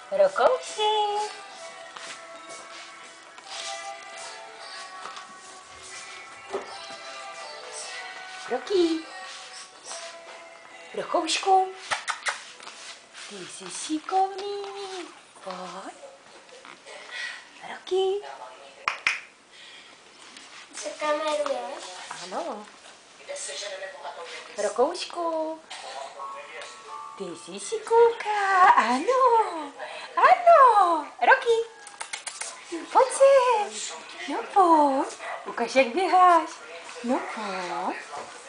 Rokouši. Roky. Rokoušku. Ty jsi šikovný. Pojď. Roky. Co kameruješ? Ano. Rokoušku. Ty jsi šikulka. Ano. Ano. Roky. Pojď sem. No pojď. Ukaž, jak běháš. No pojď.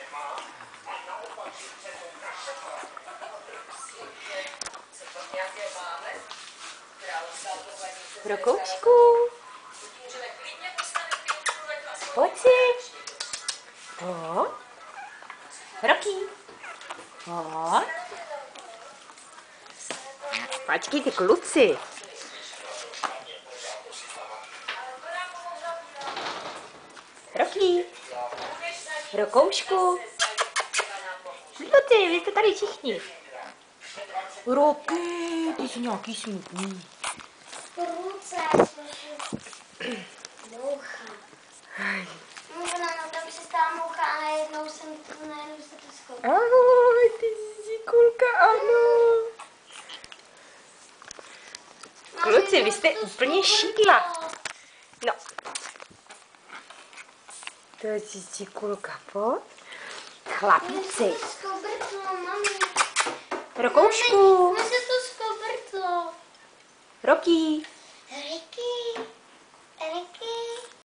Rokoušku. Pojď si. Pojď. Roky. Pojď. Počkej, ty kluci. Roky. Rokoušku. Kluci, vy jste tady všichni. Roky, ty jsi nějaký smutný. Ruce, moucha. Možná no tam se stala moucha a najednou se to skopila. Ahoj, ty jsi kulka, ano. Kluci, vy jste úplně šídla. No. To je kulka, pojď. Chlapíci. Rokoušku. Mně se to skobrtlo. Roky.